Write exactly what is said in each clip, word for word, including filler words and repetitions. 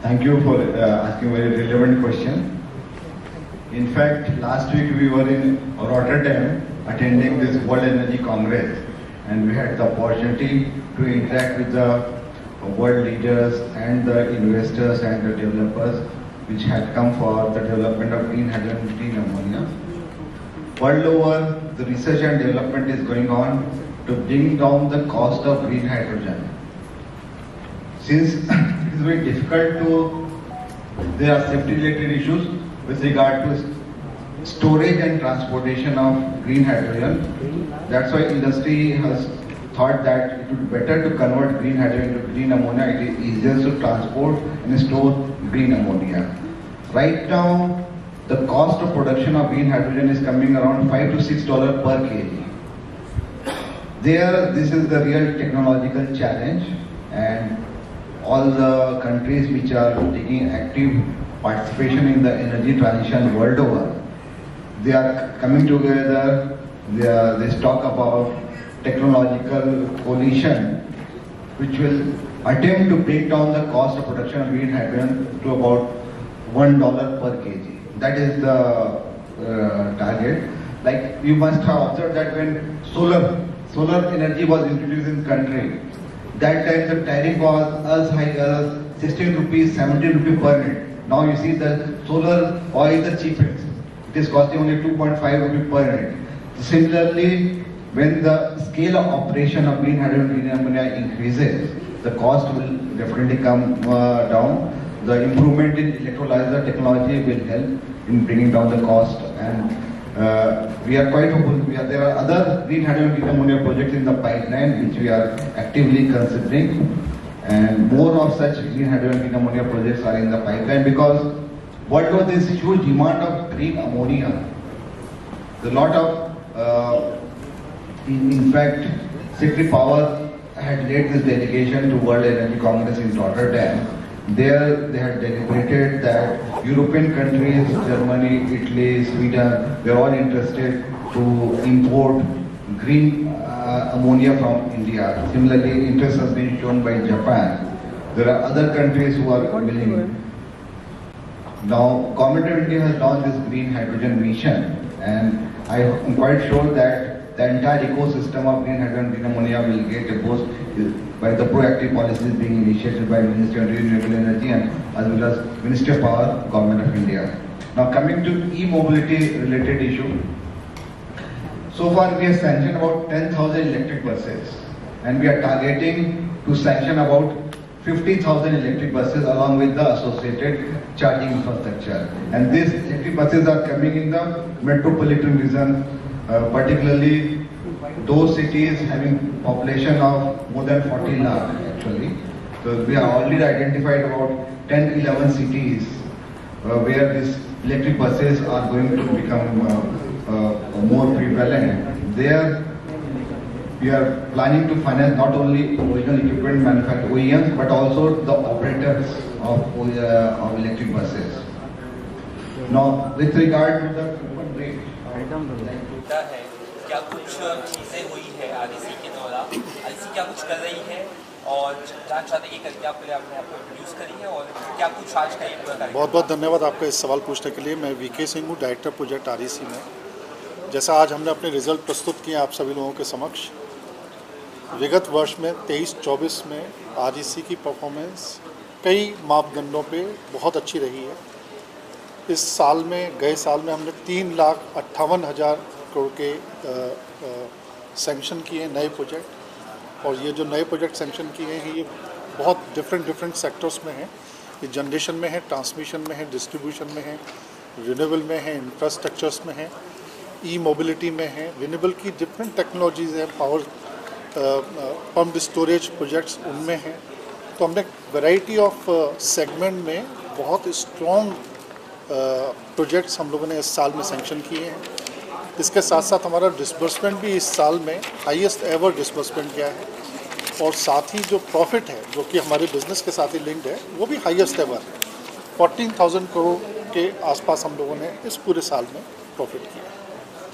Thank you for uh, asking a very relevant question. In fact, last week we were in Rotterdam attending this World Energy Congress, and we had the opportunity to interact with the world leaders and the investors and the developers which had come for the development of green hydrogen and green ammonia. World over, the research and development is going on to bring down the cost of green hydrogen. Since it is very difficult to, there are safety related issues with regard to storage and transportation of green hydrogen. That's why industry has thought that it would be better to convert green hydrogen to green ammonia. It is easier to transport and store green ammonia. Right now, the cost of production of green hydrogen is coming around five to six dollars per kg. There, this is the real technological challenge, and all the countries which are taking active participation in the energy transition world over, they are coming together. They, are, they talk about technological coalition, which will attempt to bring down the cost of production of green hydrogen to about one dollar per kg. That is the uh, target. Like you must have observed that when solar solar energy was introduced in country, that time the tariff was as high as sixteen rupees, seventeen rupees per unit. Now you see the solar oil is the cheapest. It is costing only two point five rupees per unit. Similarly, when the scale of operation of green hydrogen and green ammonia increases, the cost will definitely come uh, down. The improvement in electrolyzer technology will help in bringing down the cost, and uh, we are quite hopeful. We are, there are other green hydrogen and green ammonia projects in the pipeline which we are actively considering, and more of such green hydrogen and green ammonia projects are in the pipeline because what was this huge demand of green ammonia? There's a lot of, uh, in, in fact, Secretary Power had led this delegation to World Energy Congress in Rotterdam. There they had deliberated that European countries, Germany, Italy, Sweden, they are all interested to import green uh, ammonia from India. Similarly, interest has been shown by Japan. There are other countries who are willing. Now, Government of India has launched this green hydrogen mission, and I am quite sure that the entire ecosystem of green hydrogen and green ammonia will get a boost by the proactive policies being initiated by Ministry of Renewable Energy and as well as Ministry of Power, Government of India. Now coming to e-mobility related issue. So far we have sanctioned about ten thousand electric buses, and we are targeting to sanction about fifty thousand electric buses along with the associated charging infrastructure. And these electric buses are coming in the metropolitan region, uh, particularly those cities having population of more than forty lakh actually. So we have already identified about ten eleven cities uh, where these electric buses are going to become uh, uh, more prevalent. There we are planning to finance not only original equipment manufacturers, O E Ms, but also the operators of, uh, of electric buses. Now with regard to the coupon rate, क्या कुछ चीज़ें हुई है REC के दौरान, REC क्या कुछ कर रही है और जान चाहते ये करके आपके लिए आपने आपको इंट्रोड्यूस करी है और क्या कुछ आज का ये पूरा कार्यक्रम। बहुत बहुत धन्यवाद आपका इस सवाल पूछने के लिए। मैं वीके सिंह हूँ, डायरेक्टर प्रोजेक्ट आरईसी में। जैसा आज हमने अपने रिजल्ट प्रस्तुत किए आप सभी लोगों के समक्ष, विगत वर्ष में तेईस चौबीस में आरईसी की परफॉर्मेंस कई मापदंडों पे बहुत अच्छी रही है। इस साल में, गए साल में हमने तीन लाख अट्ठावन हज़ार करोड़ के सैंक्शन किए नए प्रोजेक्ट, और ये जो नए प्रोजेक्ट सैंक्शन किए हैं ये बहुत डिफरेंट डिफरेंट सेक्टर्स में हैं। ये जनरेशन में है, ट्रांसमिशन में है, डिस्ट्रीब्यूशन में है, रिन्यूएबल में है, इंफ्रास्ट्रक्चर्स में है, ई मोबिलिटी में है, रिन्यूएबल की डिफरेंट टेक्नोलॉजीज़ हैं, पावर पम्प स्टोरेज प्रोजेक्ट्स उनमें हैं। तो हमने वैरायटी ऑफ सेगमेंट में बहुत स्ट्रॉन्ग प्रोजेक्ट्स हम लोगों ने इस साल में सैंक्शन किए हैं। इसके साथ साथ हमारा डिसबर्समेंट भी इस साल में हाईएस्ट एवर डिसबर्समेंट किया है, और साथ ही जो प्रॉफिट है जो कि हमारे बिजनेस के साथ ही लिंक्ड है वो भी हाईएस्ट एवर है। फोर्टीन थाउजेंड करोड़ के आसपास हम लोगों ने इस पूरे साल में प्रॉफिट किया है।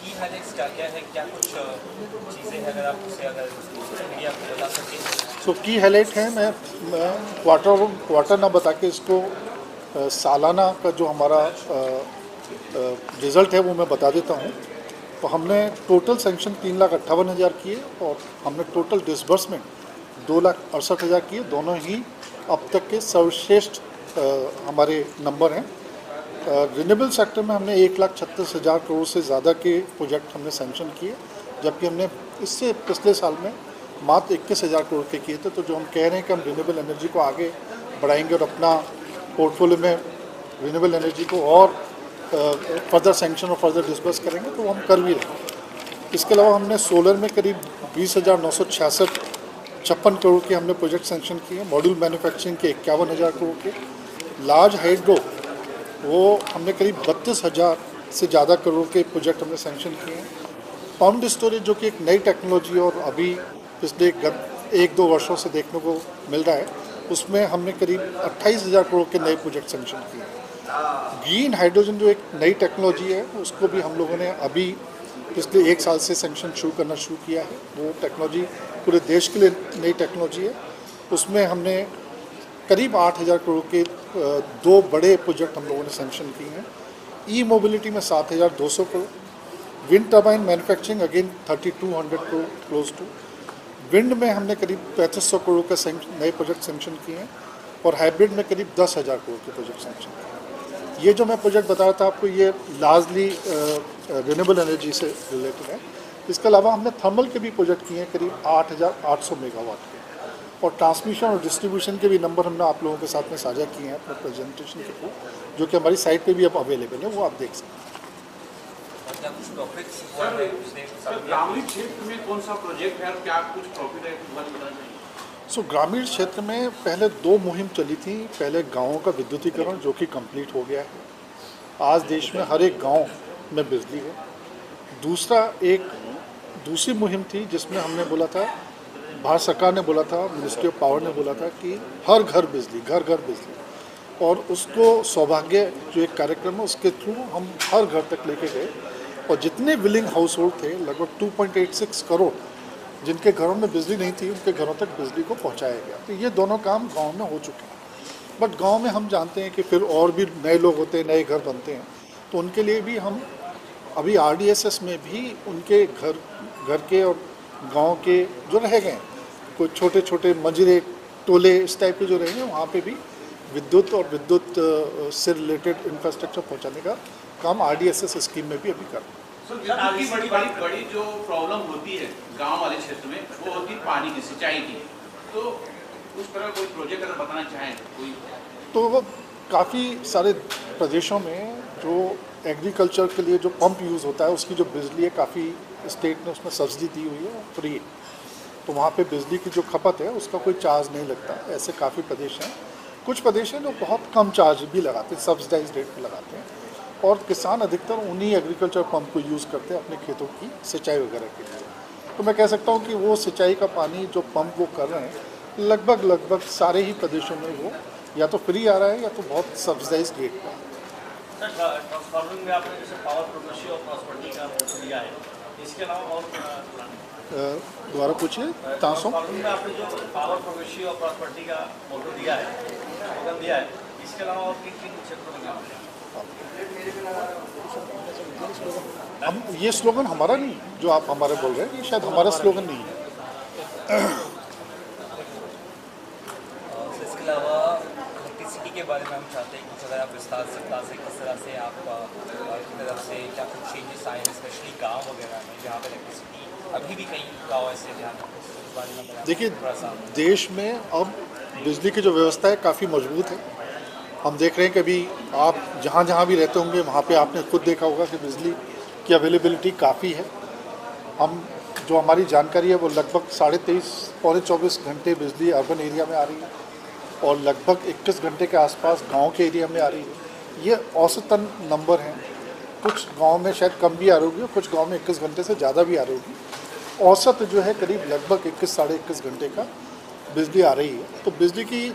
की हाइलाइट्स क्या क्या है, क्या कुछ चीज़ें हैं अगर आप उसे अगर मीडिया को बता सकें? सो की हाईलाइट है, मैं मैं क्वार्टर क्वार्टर ना बता के इसको आ, सालाना का जो हमारा रिज़ल्ट है वो मैं बता देता हूँ। तो हमने टोटल सेंक्शन तीन लाख अट्ठावन हज़ार किए और हमने टोटल डिसबर्समेंट दो लाख अड़सठ हज़ार किए। दोनों ही अब तक के सर्वश्रेष्ठ हमारे नंबर हैं। रिन्यूएबल सेक्टर में हमने एक लाख छत्तीस हज़ार करोड़ से ज़्यादा के प्रोजेक्ट हमने सेंक्शन किए, जबकि हमने इससे पिछले साल में मात्र इक्कीस हज़ार करोड़ के किए थे। तो जो हम कह रहे हैं कि हम रिन्यूएबल एनर्जी को आगे बढ़ाएंगे और अपना पोर्टफोलियो में रिन्यूएबल एनर्जी को और फर्दर सेंक्शन और फर्दर डिस्बर्स करेंगे, तो वो हम कर भी रहे हैं। इसके अलावा हमने सोलर में करीब बीस हज़ार नौ सौ छियासठ छप्पन करोड़ के हमने प्रोजेक्ट सेंक्शन किए। मॉड्यूल मैन्युफैक्चरिंग के इक्यावन हज़ार करोड़ के। लार्ज हाइड्रो वो हमने करीब बत्तीस हज़ार से ज़्यादा करोड़ के प्रोजेक्ट हमने सेंक्शन किए हैं। पम्प्ड स्टोरेज जो कि एक नई टेक्नोलॉजी और अभी पिछले एक दो वर्षों से देखने को मिल रहा है, उसमें हमने करीब अट्ठाईस हज़ार करोड़ के नए प्रोजेक्ट सेंक्शन किए हैं। ग्रीन हाइड्रोजन जो एक नई टेक्नोलॉजी है, उसको भी हम लोगों ने अभी पिछले एक साल से सेंक्शन शुरू करना शुरू किया है। वो टेक्नोलॉजी पूरे देश के लिए नई टेक्नोलॉजी है। उसमें हमने करीब आठ हज़ार करोड़ के दो बड़े प्रोजेक्ट हम लोगों ने सेंक्शन किए हैं। ई मोबिलिटी में सात हज़ार दो सौ crore, wind turbine manufacturing again thirty two hundred crore close to, wind में हमने करीब पैंतीस सौ करोड़ का नए प्रोजेक्ट सेंक्शन किए हैं और हाइब्रिड में करीब दस हज़ार करोड़ के प्रोजेक्ट सेंक्शन किए हैं। ये जो मैं प्रोजेक्ट बता रहा था आपको, ये लार्जली रिन्यूएबल एनर्जी से रिलेटेड है। इसके अलावा हमने थर्मल के भी प्रोजेक्ट किए हैं करीब आठ हज़ार आठ सौ मेगावाट के, और ट्रांसमिशन और डिस्ट्रीब्यूशन के भी नंबर हमने आप लोगों के साथ में साझा किए हैं अपने प्रेजेंटेशन के थ्रू, जो कि हमारी साइट पे भी अब अवेलेबल है, वो आप देख सकते हैं। ग्रामीण क्षेत्र में कौन सा प्रोजेक्ट है और क्या कुछ प्रॉफिट है? सो so, ग्रामीण क्षेत्र में पहले दो मुहिम चली थी। पहले गाँवों का विद्युतीकरण जो कि कंप्लीट हो गया है, आज देश में हर एक गाँव में बिजली है। दूसरा एक दूसरी मुहिम थी जिसमें हमने बोला था, भारत सरकार ने बोला था, मिनिस्ट्री ऑफ पावर ने बोला था कि हर घर बिजली, घर घर बिजली, और उसको सौभाग्य जो एक कार्यक्रम है उसके थ्रू हम हर घर तक लेके गए, और जितने विलिंग हाउस होल्ड थे लगभग दो पॉइंट आठ छह करोड़ जिनके घरों में बिजली नहीं थी, उनके घरों तक बिजली को पहुंचाया गया। तो ये दोनों काम गांव में हो चुके हैं। बट गांव में हम जानते हैं कि फिर और भी नए लोग होते हैं, नए घर बनते हैं, तो उनके लिए भी हम अभी आरडीएसएस में भी उनके घर घर के और गांव के जो रह गए, कोई छोटे छोटे मजरे टोले इस टाइप के जो रहे हैं, वहाँ पे भी विद्युत और विद्युत से रिलेटेड इंफ्रास्ट्रक्चर पहुँचाने का काम आरडीएसएस स्कीम में भी अभी कर रहे हैं। सर, विद्युत की बड़ी बड़ी बड़ी जो प्रॉब्लम होती है गांव वाले क्षेत्र में, वो होती है पानी की, सिंचाई की। तो उस तरह कोई प्रोजेक्ट अगर बताना चाहें कोई, तो वो काफ़ी सारे प्रदेशों में जो एग्रीकल्चर के लिए जो पंप यूज़ होता है, उसकी जो बिजली है काफ़ी स्टेट ने उसमें सब्सिडी दी हुई है, फ्री। तो वहाँ पे बिजली की जो खपत है उसका कोई चार्ज नहीं लगता। ऐसे काफ़ी प्रदेश हैं। कुछ प्रदेश हैं जो बहुत कम चार्ज भी लगाते हैं, सब्सिडाइज रेट पर लगाते हैं, और किसान अधिकतर उन्हीं एग्रीकल्चर पंप को यूज़ करते हैं अपने खेतों की सिंचाई वगैरह के लिए। तो मैं कह सकता हूँ कि वो सिंचाई का पानी जो पंप वो कर रहे हैं, लगभग लगभग सारे ही प्रदेशों में वो या तो फ्री आ रहा है या तो बहुत सब्सिडाइज रेट पर। ट्रांसफार्मर में आपने जैसे पावर प्रोग्रेसिव और प्रॉस्पेरिटी का मोटो दिया है, इसके अलावा और दोबारा पूछिए। ट्रांसफार्मर में आपने जो पावर प्रोग्रेसिव और प्रॉस्पेरिटी का मोटो दिया है, स्लोगन दिया है, इसके अलावा और किन किन क्षेत्रों में काम किया? हम ये स्लोगन हमारा नहीं, जो आप हमारे बोल रहे हैं, ये शायद हमारा स्लोगन नहीं है। इसके अलावा इलेक्ट्रिसिटी के बारे में हम चाहते हैं कुछ अगर आप विस्तार से बता सकें, किस तरह से आप की तरफ से क्या कुछ चेंजेस आए हैं, स्पेशली गाँव वगैरह में जहाँ पर इलेक्ट्रिसिटी अभी भी कई गाँव ऐसे ध्यान। देखिए, देश में अब बिजली की जो व्यवस्था है काफ़ी मजबूत है। हम देख रहे हैं कि अभी आप जहाँ जहाँ भी रहते होंगे वहाँ पे आपने खुद देखा होगा कि बिजली की अवेलेबिलिटी काफ़ी है। हम जो हमारी जानकारी है वो लगभग साढ़े तेईस पौने चौबीस घंटे बिजली अर्बन एरिया में आ रही है और लगभग इक्कीस घंटे के आसपास गांव के एरिया में आ रही है। ये औसतन नंबर हैं। कुछ गांव में शायद कम भी आ रही होगी, कुछ गांव में इक्कीस घंटे से ज़्यादा भी आ रही होगी। औसत जो है करीब लगभग इक्कीस साढ़े इक्कीस घंटे का बिजली आ रही है। तो बिजली की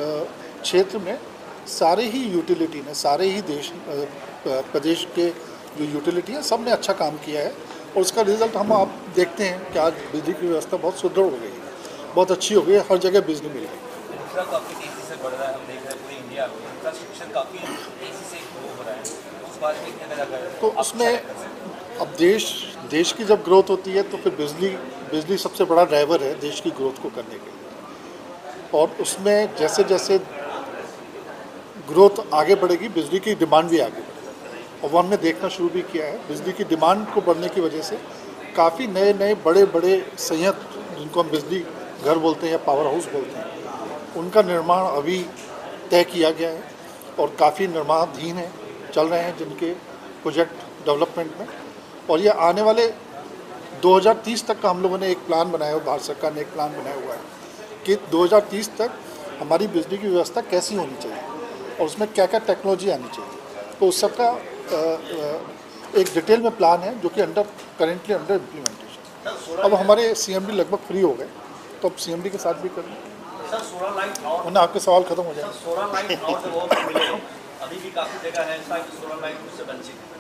क्षेत्र में सारे ही यूटिलिटी ने, सारे ही देश प्रदेश के जो यूटिलिटी है, सब ने अच्छा काम किया है और उसका रिजल्ट हम आप देखते हैं कि आज बिजली की व्यवस्था बहुत सुदृढ़ हो गई है, बहुत अच्छी हो गई है, हर जगह बिजली मिल गई। इंफ्रा काफ़ी तेज़ी से बढ़ रहा है, हम देख रहे हैं पूरे इंडिया में इंफ्रास्ट्रक्चर काफ़ी तेज़ी से ग्रो हो रहा है, तो उस बारे में क्या लगा करें? तो उसमें अब देश देश की जब ग्रोथ होती है तो फिर बिजली बिजली सबसे बड़ा ड्राइवर है देश की ग्रोथ को करने के लिए, और उसमें जैसे जैसे ग्रोथ आगे बढ़ेगी बिजली की डिमांड भी आगे बढ़ेगी। और वो हमने देखना शुरू भी किया है, बिजली की डिमांड को बढ़ने की वजह से काफ़ी नए नए बड़े बड़े संयंत्र, जिनको हम बिजली घर बोलते हैं या पावर हाउस बोलते हैं, उनका निर्माण अभी तय किया गया है और काफ़ी निर्माणाधीन है, चल रहे हैं जिनके प्रोजेक्ट डेवलपमेंट में। और ये आने वाले दो हज़ार तीस तक का हम लोगों ने एक प्लान बनाया हुआ, भारत सरकार ने एक प्लान बनाया हुआ है कि दो हज़ार तीस तक हमारी बिजली की व्यवस्था कैसी होनी चाहिए और उसमें क्या क्या टेक्नोलॉजी आनी चाहिए। तो उस सबका एक डिटेल में प्लान है जो कि अंडर करेंटली अंडर इम्प्लीमेंटेशन। अब हमारे सीएमडी लगभग फ्री हो गए, तो अब सीएमडी के साथ भी करें। सर सोलर लाइट और उन्हें आपके सवाल खत्म हो जाए। सोलर लाइट और जब वो मिले अभी भी काफ़ी जगह है ऐसा कि सोलर लाइट उससे वंचित है।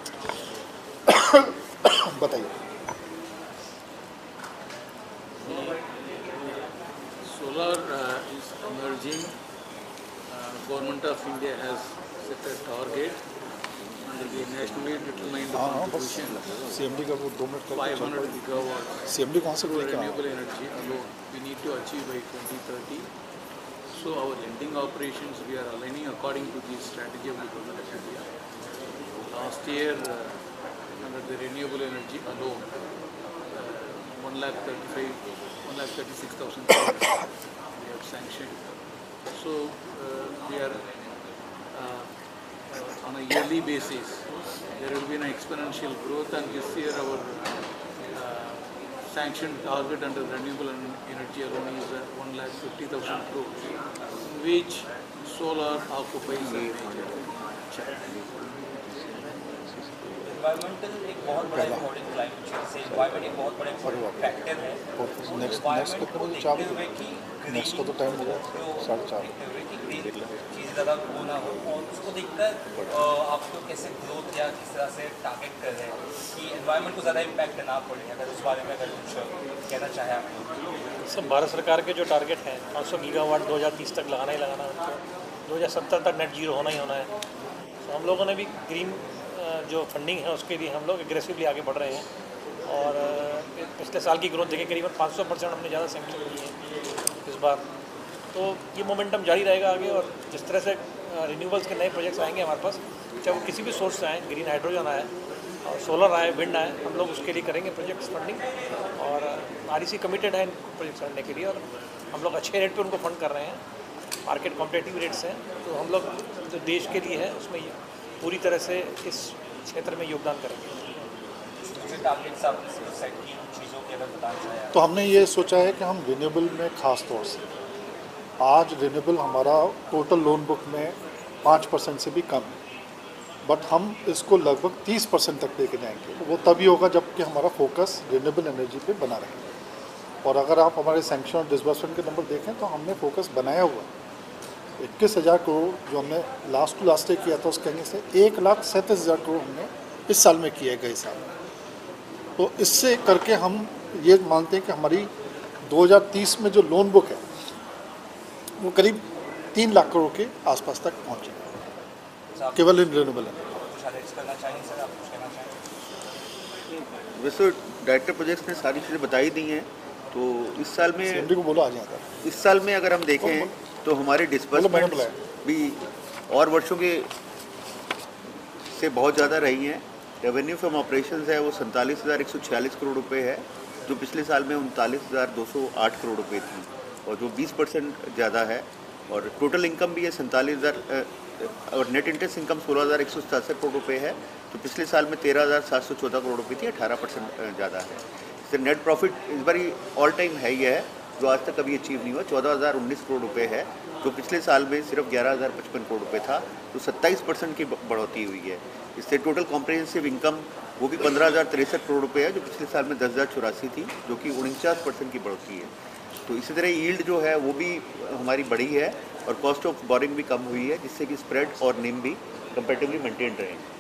बताइए। Solar uh, is emerging. Uh, Government of India has set a target under the nationally determined हाँ हाँ बस contribution सीएमडी का वो दो minute five hundred gigawatts CMD कहाँ से for लेके आया? renewable energy alone. We need to achieve by twenty thirty. So our lending operations we are aligning according to the strategy of the Government of India. Last year uh, under the renewable energy alone, uh, one lakh thirty-five, one lakh thirty-six thousand crores we have sanctioned. So uh, we are uh, uh, on a yearly basis. There will be an exponential growth, and this year our uh, sanctioned target under renewable energy alone is uh, one lakh fifty thousand crores, in which solar occupies a major challenge. Environmental एक बहुत बड़ा important climate change से environment एक बहुत बड़ा important factor है। Next next environment को कितने देखते बजे हुए कि नेक्स्ट को तो टाइम मिला साढ़े चार। देखते हुए कि ग्रीन चीज़ ज़्यादा वो ना हो, और उसको देखकर आपको कैसे ग्रोथ या किस तरह से टारगेट कर रहे हैं कि एनवायरमेंट को ज़्यादा इम्पैक्ट ना पड़े, अगर उस बारे में अगर कुछ कहना चाहें आप। सब भारत सरकार के जो टारगेट हैं पाँच सौ गीगावाट दो हज़ार तीस तक लगाना ही लगाना है, उनको दो हज़ार सत्तर तक नेट जीरो होना ही होना है। तो हम लोगों ने भी ग्रीन जो फंडिंग है उसके लिए हम लोग एग्रेसिवली आगे बढ़ रहे हैं और पिछले साल की ग्रोथ देखें करीबन पाँच सौ परसेंट हमने ज़्यादा सैंक्शन की है इस बार। तो ये मोमेंटम जारी रहेगा आगे, और जिस तरह से रिन्यूएबल्स के नए प्रोजेक्ट्स आएंगे हमारे पास, चाहे वो किसी भी सोर्स से आए, ग्रीन हाइड्रोजन आए और सोलर आए, विंड आए, हम लोग उसके लिए करेंगे प्रोजेक्ट्स फंडिंग। और आरईसी कमिटेड है इन प्रोजेक्ट्स करने के लिए और हम लोग अच्छे रेट पे उनको फंड कर रहे हैं, मार्केट कॉम्पिटिटिव रेट्स हैं। तो हम लोग जो देश के लिए है उसमें पूरी तरह से इस क्षेत्र में योगदान करेंगे। तो हमने ये सोचा है कि हम रिन्यूएबल में ख़ास तौर से आज रिन्यूएबल हमारा टोटल लोन बुक में पाँच परसेंट से भी कम है, बट हम इसको लगभग तीस परसेंट तक लेके जाएंगे। वो तभी होगा जबकि हमारा फोकस रिन्यूएबल एनर्जी पे बना रहेगा। और अगर आप हमारे सैंक्शन और डिसबर्समेंट के नंबर देखें तो हमने फोकस बनाया हुआ इक्कीस हज़ार करोड़ जो हमने लास्ट टू लास्ट ईयर किया था, उसके आगे से एक लाख सैंतीस हज़ार करोड़ हमने इस साल में किया गए साल। तो इससे करके हम ये मानते हैं कि हमारी दो हज़ार तीस में जो लोन बुक है वो करीब तीन लाख करोड़ के आसपास तक पहुँचे केवल इन रिन्यूएबल है। वैसे डायरेक्टर प्रोजेक्ट्स ने सारी चीज़ें बताई दी हैं। तो इस साल में सीएमडी को बोलो आ जाता इस साल में अगर हम देखें तो हमारे डिस्बर्समेंट भी और वर्षों के से बहुत ज़्यादा रही हैं। रेवेन्यू फ्रॉम ऑपरेशंस है वो सैंतालीस हज़ार एक सौ छियालीस करोड़ रुपए है, जो पिछले साल में उनतालीस हज़ार दो सौ आठ करोड़ रुपए थी, और जो बीस परसेंट ज़्यादा है। और टोटल इनकम भी है सैंतालीस हज़ार, और नेट इंटरेस्ट इनकम सोलह हज़ार एक सौ सतासठ करोड़ रुपये है, तो पिछले साल में तेरह हज़ार सात सौ चौदह करोड़ रुपये थी, अठारह परसेंट ज़्यादा है। इससे नेट प्रॉफिट इस बार ऑल टाइम है ही है, जो आज तक कभी अचीव नहीं हुआ, चौदह हज़ार उन्नीस करोड़ रुपये है, जो पिछले साल में सिर्फ ग्यारह हज़ार पचपन करोड़ रुपये था, तो सत्ताईस परसेंट की बढ़ोतरी हुई है। इससे टोटल कॉम्प्रिहेंसिव इनकम वो भी पंद्रह हज़ार तिरसठ करोड़ रुपये है, जो पिछले साल में दस हज़ार चौरासी थी, जो कि उनचास परसेंट की बढ़ोतरी है। तो इसी तरह यील्ड जो है वो भी हमारी बढ़ी है और कॉस्ट ऑफ बोरिंग भी कम हुई है, जिससे कि स्प्रेड और निम भी कंपैरेटिवली मेंटेन रहे।